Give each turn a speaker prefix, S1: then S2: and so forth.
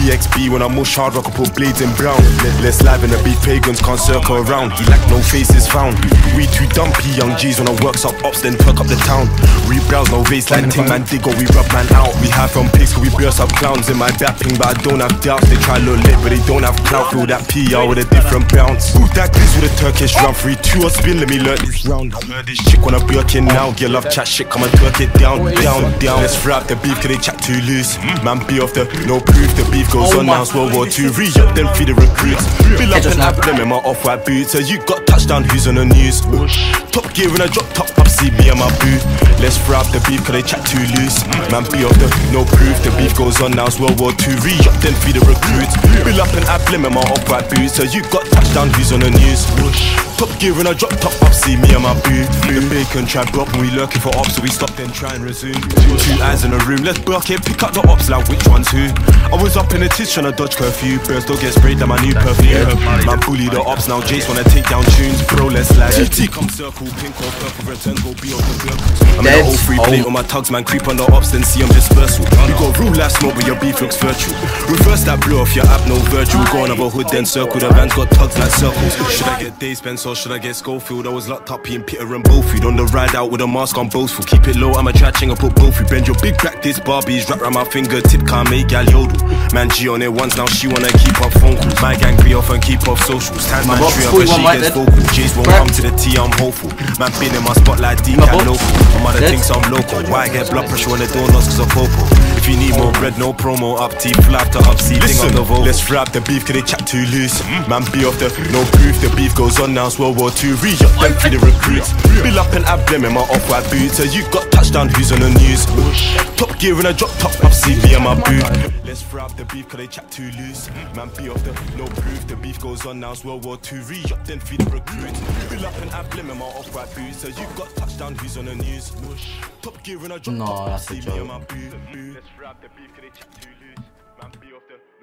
S1: EXB when I mush hard rock, I put blades in brown. Less live in the beef, pagans can't circle around. He like no faces found. We too dumpy, young G's when I works up ops, then perk up the town. We browse no vase like ting man dig or we rub man out. We hide from pigs, cause we burst up clowns in my bapping, but I don't have doubts. They try look lit, but they don't have clout. Feel that PR with a different bounce. Ooh, that glitz with a Turkish drum. 3-2 or spin, let me learn this round. I heard this chick wanna Birkin now. Girl love chat shit, come and twerk it down, down, down. Let's fry up the beef, cause they chat too loose. Man be off the no proof, the beef goes on now. It's World War II, re-up them feed the recruits. Fill up and have them in my off-white boots. So you got touchdown, who's on the news? Top gear when I drop top up, see me and my boot. Let's fry up the beef, cause they chat too loose. Man be off the no proof, the beef goes on now. It's World War II, re-up them feed the recruits. Fill up and have them in my off-white boots. So you got touchdown, who's on the news? Top gear when I drop top up, see me and my boot. The bacon try block when we lurking for ops, so we stop then try and resume. Two eyes in the room, let's work it, pick up the ops like which one's who. I was up in the tits trying to dodge curfew. Birds don't get sprayed, that my new perfume. Man bully the ops now, Jace wanna take down tunes. Bro, let's slide. GT come circle, pink or purple, return go be on the circles. I'm in the whole free plate on my tugs, man, creep on the ops, then see them dispersal. You got real life smoke, but your beef looks virtual. Reverse that blow off your app, no Virgil. Go on over hood, then circle. The van's got tugs like circles. Should I get Dave Spence or should I get Schofield? I was locked up in Peter and Bofield. On the ride out with a mask on boastful. Keep it low, I'm a chatting, I put both. You bend your big back, this Barbie's wrap round my fingertip, can't make gal yodel. Man G on it once, now she wanna keep up phone calls. My gang be off and keep off socials. Time man tree up and she gets vocal. J's won't come to the T, I'm hopeful. Man been in my spotlight, deep and local. My mother thinks I'm local. Why I get blood pressure when the door knocks cause of popo? If you need more bread, no promo, up T, flap to up C. Listen, let's fry up the beef cause they chat too loose. Man be off the no proof, the beef goes on now, it's World War II. Re-up them feed the recruits. Fill up and have them in my off-white boots. So you got touchdown, who's on the news? Top gear when I drop top up, see me and my boot. Let's fry up the beef cause they chat too loose. Man be off the no proof, the beef goes on now, it's World War II. Re-up then feed the recruits. Fill up and have them in my off-white boots. So you got touchdown, who's on the news? Top gear when I drop top up, see me and my boot. Let's fry up the beef cause they chat too loose. Man be off the